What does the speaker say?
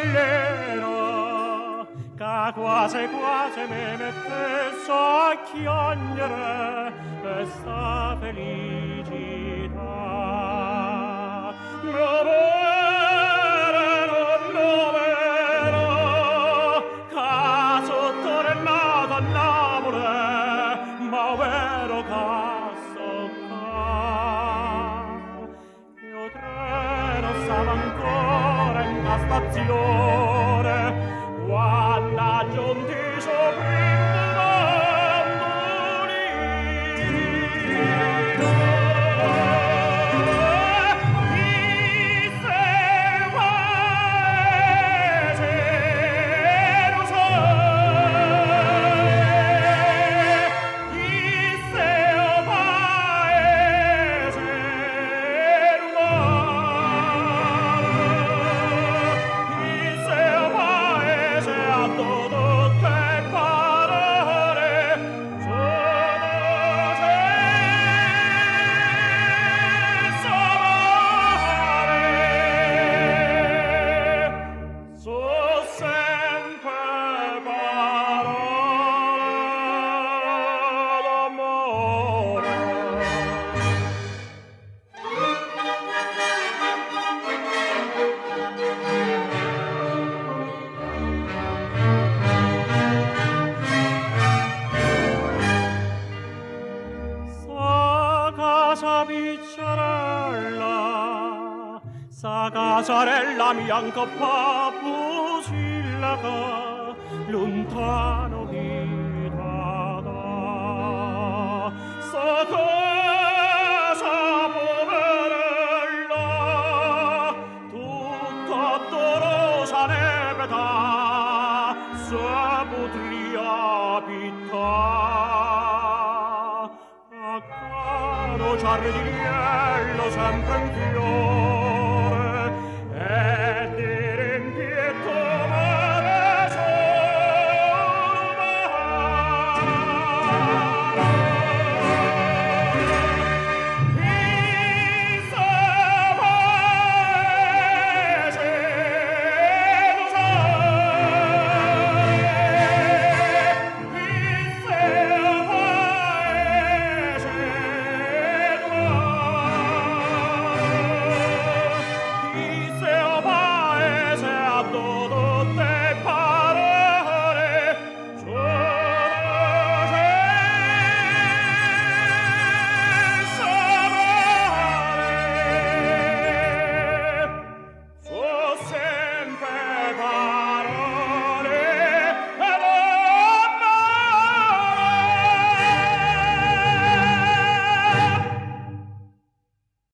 bellera, che quasi quasi mi mettesse a chiagnere questa felicità. Mio bene non vero, che sotto è nato a Napoli, ma vero che so che io treno stava ancora in la stazione quando aggiunti sopra sa casarella bianca papusillaca lontano vitata sa casa poverella tutta dorosa nebeta se potria pittà a caro giardiniello sempre in fiore